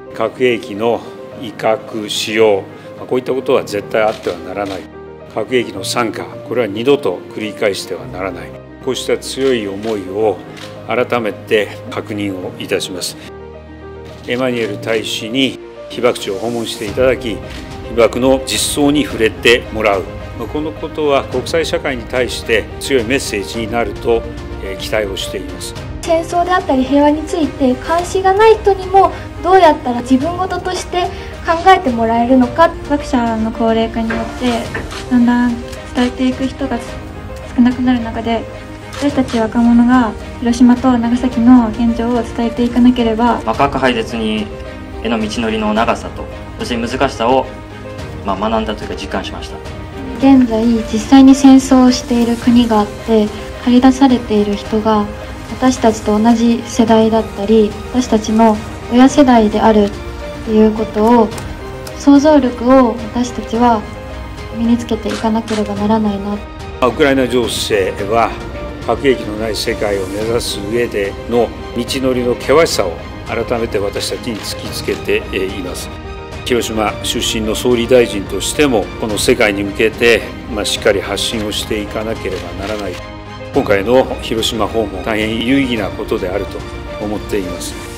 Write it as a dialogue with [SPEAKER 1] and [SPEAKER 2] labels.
[SPEAKER 1] 核兵器の威嚇、使用、こういったことは絶対あってはならない。核兵器の惨禍、これは二度と繰り返してはならない。こうした強い思いを改めて確認をいたします。エマニュエル大使に被爆地を訪問していただき、被爆の実相に触れてもらう。このことは国際社会に対して強いメッセージになると期待をしています。
[SPEAKER 2] 戦争であったり平和について関心がない人にもどうやったら自分事として考えてもらえるのか。
[SPEAKER 3] 被爆者の高齢化によってだんだん伝えていく人が少なくなる中で、私たち若者が広島と長崎の現状を伝えていかなければ。
[SPEAKER 4] 核廃絶にへの道のりの長さと、そして難しさを学んだというか実感しました。
[SPEAKER 2] 現在実際に戦争をしている国があって、駆り出されている人が私たちと同じ世代だったり、私たちの親世代であるっていうことを、想像力を私たちは身につけていかなければならないな。
[SPEAKER 1] ウクライナ情勢は核兵器のない世界を目指す上での道のりの険しさを改めて私たちに突きつけています。広島出身の総理大臣としても、この世界に向けてしっかり発信をしていかなければならない。今回の広島訪問、大変有意義なことであると思っています。